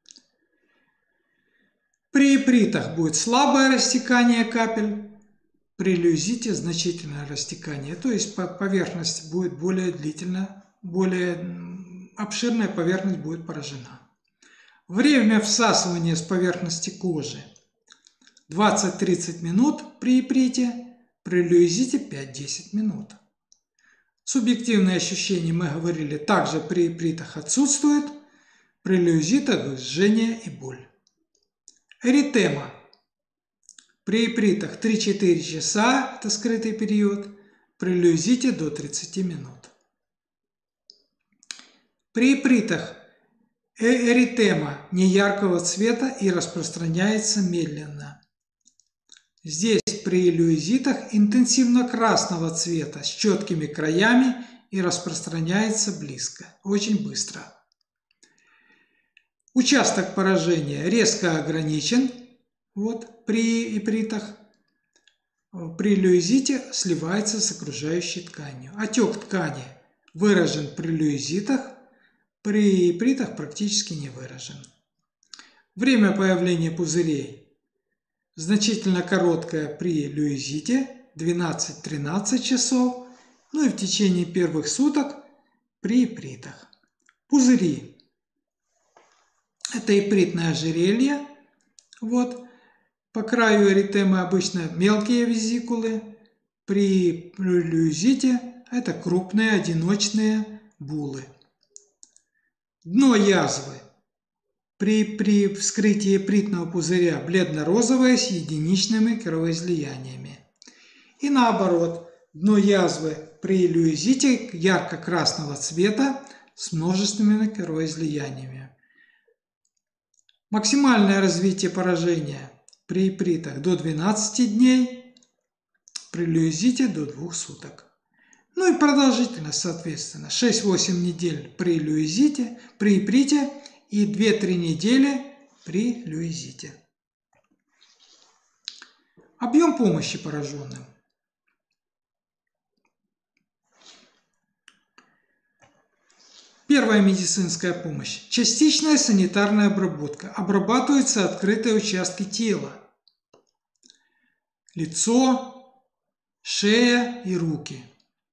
При ипритах будет слабое растекание капель, при люизите значительное растекание, то есть поверхность будет более длительная, более обширная поверхность будет поражена. Время всасывания с поверхности кожи 20-30 минут при иприте, при люизите 5-10 минут. Субъективные ощущения, мы говорили, также при ипритах отсутствуют, при люизитах жжение и боль. Эритема. При ипритах 3-4 часа, это скрытый период, при люизите до 30 минут. При ипритах эритема неяркого цвета и распространяется медленно. Здесь при люизитах интенсивно-красного цвета с четкими краями и распространяется очень быстро. Участок поражения резко ограничен при ипритах. При люизите сливается с окружающей тканью. Отек ткани выражен при люизитах, при ипритах практически не выражен. Время появления пузырей значительно короткое при люизите 12-13 часов, и в течение первых суток при ипритах. Пузыри. Это ипритное ожерелье, По краю эритемы обычно мелкие визикулы, при люизите это крупные одиночные булы. Дно язвы. При вскрытии ипритного пузыря бледно-розовое с единичными кровоизлияниями. И наоборот, дно язвы при люизите ярко-красного цвета с множественными кровоизлияниями. Максимальное развитие поражения при ипритах до 12 дней, при люизите до 2 суток. Ну и продолжительность, соответственно, 6-8 недель при люизите, при иприте и 2-3 недели при люизите. Объем помощи пораженным. Первая медицинская помощь. Частичная санитарная обработка. Обрабатываются открытые участки тела. Лицо, шея и руки.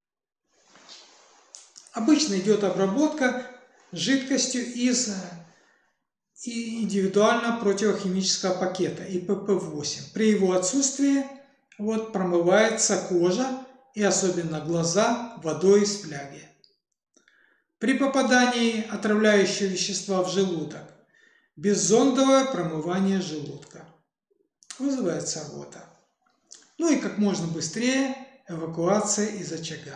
Обычно идет обработка жидкостью из индивидуального противохимического пакета ИПП-8. При его отсутствии промывается кожа и особенно глаза водой из фляги. При попадании отравляющего вещества в желудок беззондовое промывание желудка. Вызывается рвота. Ну и как можно быстрее эвакуация из очага.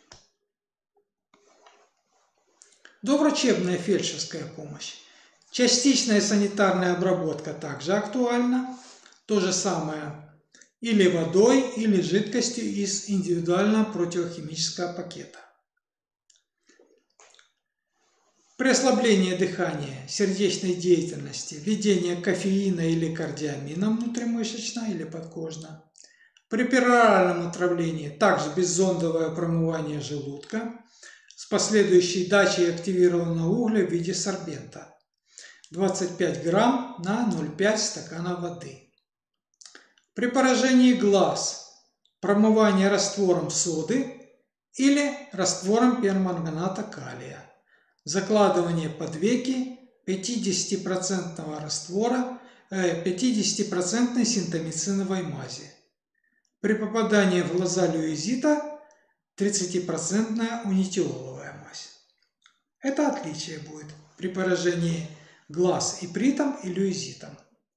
Доврачебная фельдшерская помощь. Частичная санитарная обработка также актуальна. То же самое или водой, или жидкостью из индивидуального противохимического пакета. При ослаблении дыхания, сердечной деятельности, введение кофеина или кардиамина внутримышечно или подкожно. При пероральном отравлении также беззондовое промывание желудка с последующей дачей активированного угля в виде сорбента. 25 грамм на 0,5 стакана воды. При поражении глаз промывание раствором соды или раствором перманганата калия. Закладывание под веки 50% раствора, 50% синтомициновой мази. При попадании в глаза люизита 30% унитиоловая мазь. Это отличие будет при поражении глаз ипритом и люизитом.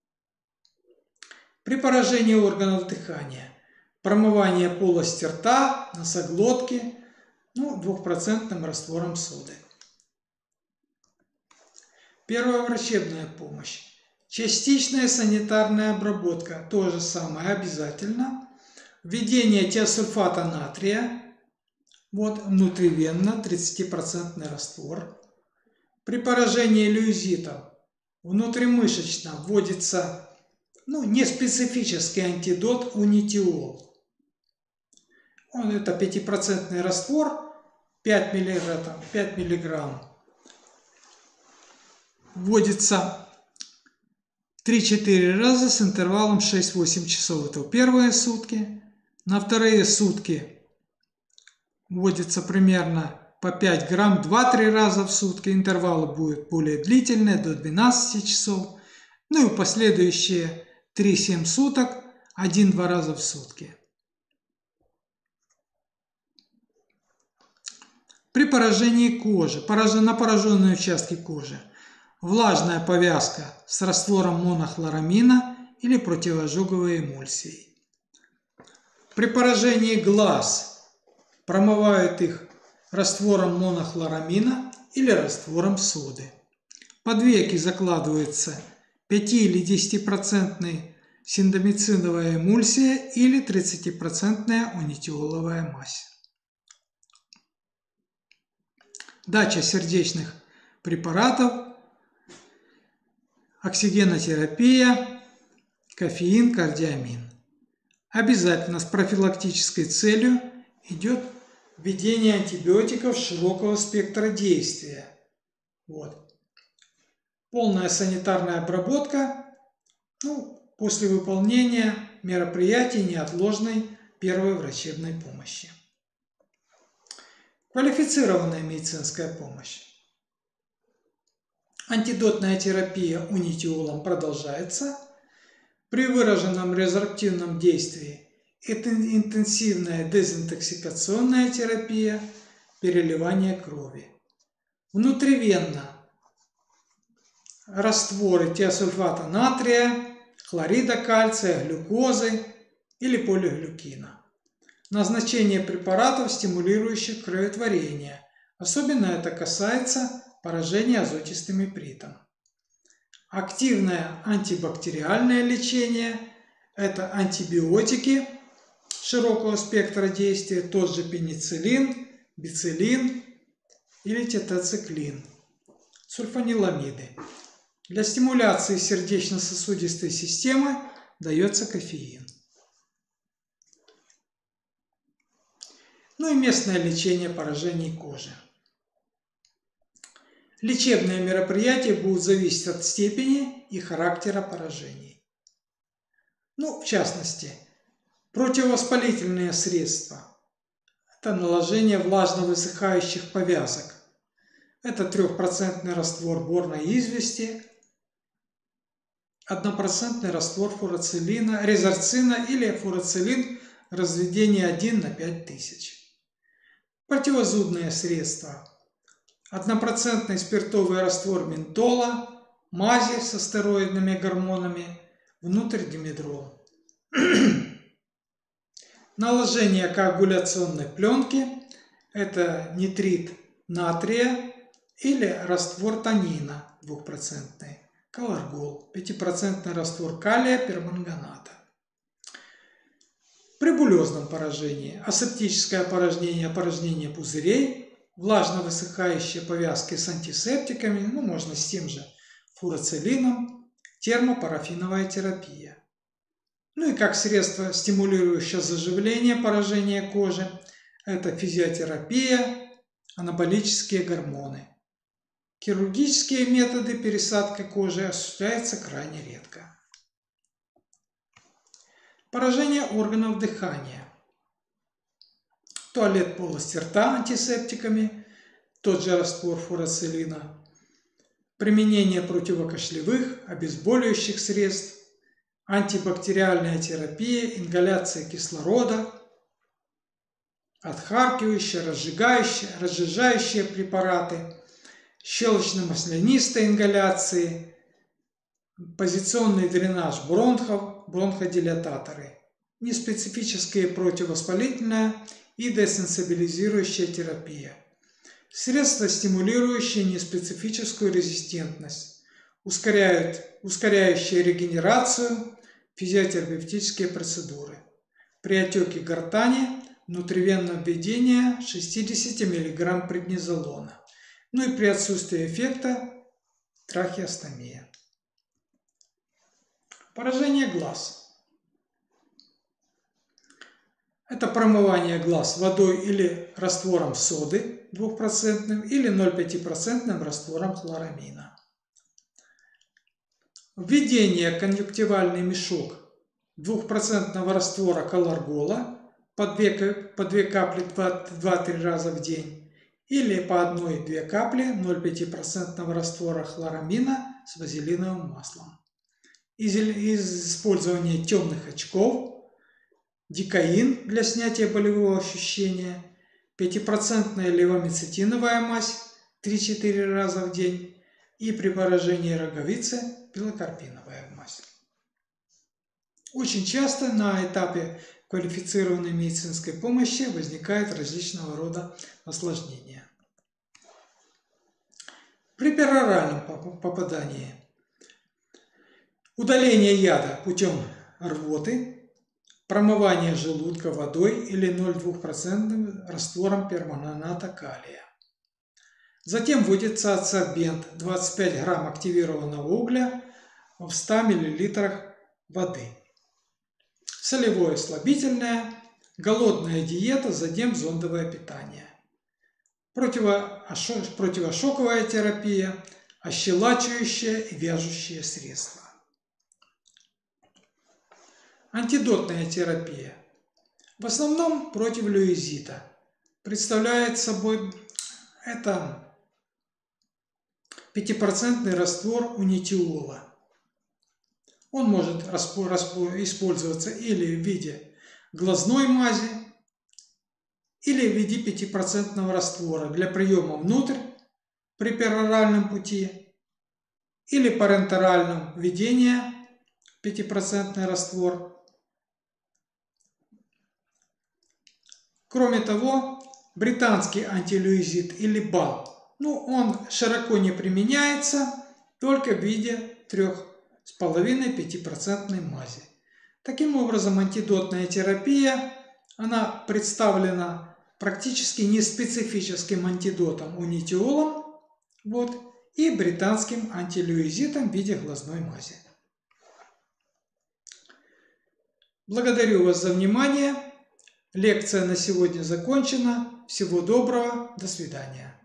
При поражении органов дыхания промывание полости рта, носоглотки 2% раствором соды. Первая врачебная помощь. Частичная санитарная обработка. То же самое обязательно. Введение тиосульфата натрия. Внутривенно 30% раствор. При поражении люизитом внутримышечно вводится неспецифический антидот унитиол. Это 5% раствор, 5 мг. Вводится 3-4 раза с интервалом 6-8 часов. Это первые сутки. На вторые сутки вводится примерно по 5 грамм 2-3 раза в сутки. Интервалы будут более длительные, до 12 часов. И в последующие 3-7 суток 1-2 раза в сутки. При поражении кожи, на пораженные участки кожи, влажная повязка с раствором монохлорамина или противоожоговой эмульсией. При поражении глаз промывают их раствором монохлорамина или раствором соды. Под веки закладывается 5 или 10% синтомициновая эмульсия или 30% унитиоловая мазь. Дача сердечных препаратов, оксигенотерапия, кофеин, кардиамин. Обязательно с профилактической целью идет введение антибиотиков широкого спектра действия. Полная санитарная обработка после выполнения мероприятий неотложной первой врачебной помощи. Квалифицированная медицинская помощь. Антидотная терапия унитиолом продолжается. При выраженном резорптивном действии это интенсивная дезинтоксикационная терапия, переливание крови. Внутривенно растворы тиосульфата натрия, хлорида кальция, глюкозы или полиглюкина. Назначение препаратов, стимулирующих кроветворение. Особенно это касается поражения азотистым ипритом. Активное антибактериальное лечение – это антибиотики широкого спектра действия, тот же пенициллин, бициллин или тетрациклин, сульфаниламиды. Для стимуляции сердечно-сосудистой системы дается кофеин. Ну и местное лечение поражений кожи. Лечебные мероприятия будут зависеть от степени и характера поражений. Ну, в частности, противовоспалительные средства. Это наложение влажно-высыхающих повязок. Это 3% раствор борной извести, 1% раствор фурацилина, резорцина или фурацилин разведение 1 на 5000. Противозудные средства. 1% спиртовый раствор ментола, мази со стероидными гормонами, внутрь димедрол. Наложение коагуляционной пленки – это нитрит натрия или раствор танина 2%, колоргол, 5% раствор калия перманганата. При булезном поражении асептическое опорожнение пузырей, влажно-высыхающие повязки с антисептиками, можно с тем же фурацилином, термопарафиновая терапия. Ну и как средство, стимулирующее заживление поражения кожи, это физиотерапия, анаболические гормоны. Хирургические методы пересадки кожи осуществляются крайне редко. Поражение органов дыхания. Туалет полости рта антисептиками, тот же раствор фурацилина. Применение противокашлевых, обезболивающих средств, антибактериальная терапия, ингаляция кислорода, отхаркивающие, разжижающие препараты, щелочно-маслянистые ингаляции, позиционный дренаж бронхов, бронходилататоры, неспецифические противовоспалительная и десенсибилизирующая терапия, средства, стимулирующие неспецифическую резистентность, ускоряющие регенерацию, физиотерапевтические процедуры. При отеке гортани внутривенное введение 60 мг преднизолона. Ну и при отсутствии эффекта трахеостомия. Поражение глаз. Это промывание глаз водой или раствором соды 2% или 0,5% раствором хлорамина. Введение конъюнктивальный мешок 2% раствора колоргола по 2 капли 2-3 раза в день или по 1-2 капли 0,5% раствора хлорамина с вазелиновым маслом. Из использования темных очков, дикаин для снятия болевого ощущения, 5% левомицетиновая мазь 3-4 раза в день и при поражении роговицы пилокарпиновая мазь. Очень часто на этапе квалифицированной медицинской помощи возникают различного рода осложнения. При пероральном попадании удаление яда путем рвоты, промывание желудка водой или 0,2% раствором перманганата калия. Затем вводится адсорбент 25 грамм активированного угля в 100 мл воды. Солевое слабительное, голодная диета, затем зондовое питание. Противошоковая терапия, ощелачивающие и вяжущие средства. Антидотная терапия. В основном против люизита. Представляет собой это 5% раствор унитиола. Он может использоваться или в виде глазной мази, или в виде 5% раствора для приема внутрь при пероральном пути, или парентеральном введение 5% раствор. Кроме того, британский антилюизид или БАЛ, он широко не применяется, только в виде 3,5-5% мази. Таким образом, антидотная терапия, она представлена практически неспецифическим антидотом унитиолом, и британским антилюизитом в виде глазной мази. Благодарю вас за внимание. Лекция на сегодня закончена. Всего доброго. До свидания.